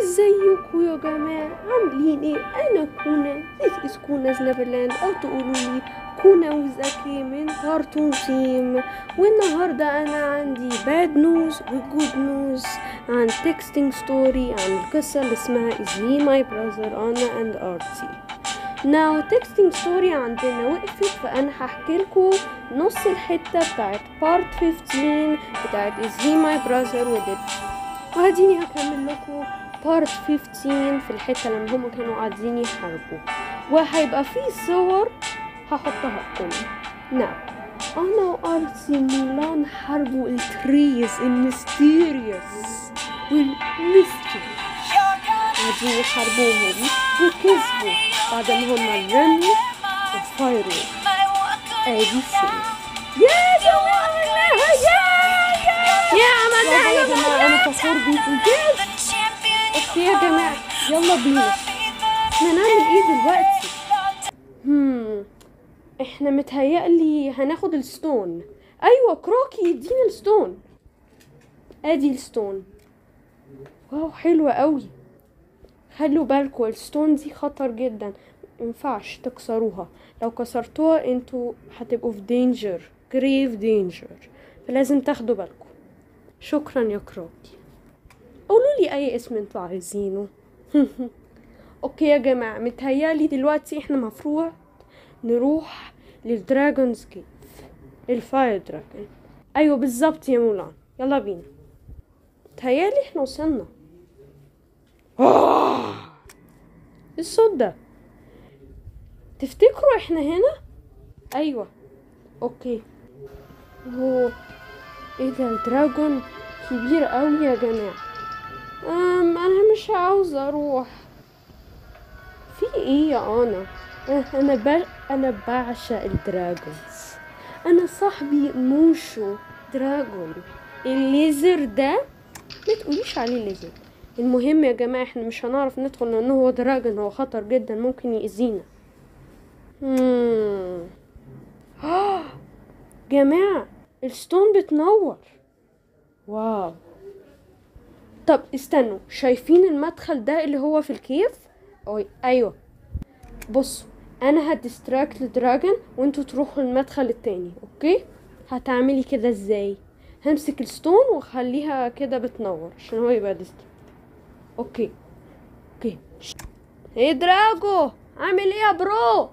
ازيكم يا جماعة، عاملين ايه؟ انا كونا. This is Kuna's Neverland، او تقولوا لي كونا وزكي من كارتون تيم. والنهاردة انا عندي bad news و good news عن texting story، عن القصة اللي اسمها Is He My Brother Anna and Artie. Now texting story عندنا وقفت، فانا هحكي لكم نص الحتة بتاعت part 15 بتاعت Is He My Brother وهديني هكمل لكم part 15 في الحتة لما هم كانوا قاعدين يحاربوا، وهيبقى فيه صور هحطها لكم. نعم، أنا وأرتي ميلان حاربوا التريز الميستيريوس والميستري، قاعدين يحاربوهم وكسبوا بعد ما هم رموا وفايروا ABC. يا جماعة يا عملنا يا جماعة، أنا فخور بيكم. اوكي يا جماعة، يلا بينا. احنا نعمل ايه دلوقتي؟ احنا متهيألي هناخد الستون. ايوه، كروكي يدينا الستون. ادي الستون. واو، حلوة قوي. خلوا بالكوا الستون دي خطر جدا، مينفعش تكسروها. لو كسرتوها انتوا هتبقوا في دينجر، grave danger، فلازم تاخدوا بالكوا. شكرا يا كروكي. قولوا لي اي اسم انتوا عايزينه. اوكي يا جماعه، متهيالي دلوقتي احنا مفروض نروح للدراجونز كيف، الفاير دراجون. ايوه بالظبط يا مولان، يلا بينا. متهيالي احنا وصلنا. الصوت ده، تفتكروا احنا هنا؟ ايوه. اوكي. هو ايه ده؟ الدراجون كبير قوي يا جماعه. انا مش عاوزه اروح. في ايه يا انا؟ انا بعشق الدراجونز. انا صاحبي موشو دراجون، الليزر ده ما تقوليش عليه ليزر. المهم يا جماعه، احنا مش هنعرف ندخل لانه هو دراجون، هو خطر جدا، ممكن يأذينا. جماعه، الستون بتنور. واو. طب استنوا، شايفين المدخل ده اللي هو في الكيف؟ ايوه. بصوا، انا هديستراكت الدراجون وانتوا تروحوا المدخل التاني. اوكي، هتعملي كده ازاي؟ همسك الستون واخليها كده بتنور عشان هو يبقى ديستراكت. اوكي. ايه دراجو، عامل ايه يا برو؟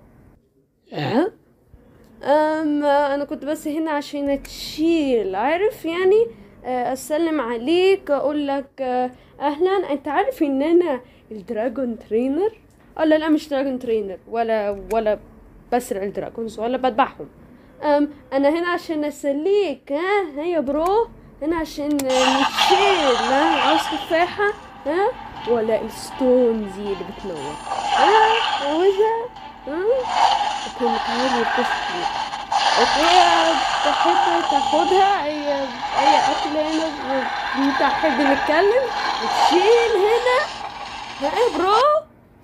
انا كنت بس هنا عشان اتشيل، عارف يعني، اسلم عليك، اقول لك اهلا. انت عارف ان انا الدراجون ترينر؟ لا مش دراجون ترينر، ولا بسرع الدراجونز ولا بذبحهم. انا هنا عشان اسليك. ها يا برو، هنا عشان نتشيل. عاوز تفاحة؟ ولا الستون دي اللي بتنور؟ عاوزها؟ اوكي، متهيألي بتشتري. اوكي، تحب تاخدها اي اكل هنا؟ انت تحب نتكلم وتشيل هنا؟ يا برو؟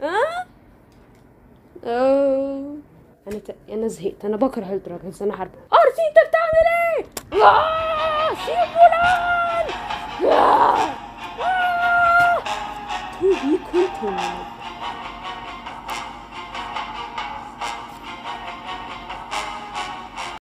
انا زهقت، انا بكره الدراجونز، انا عارفه. ارتي، انت بتعمل ايه؟ سيب فلان. تو بي كنترول.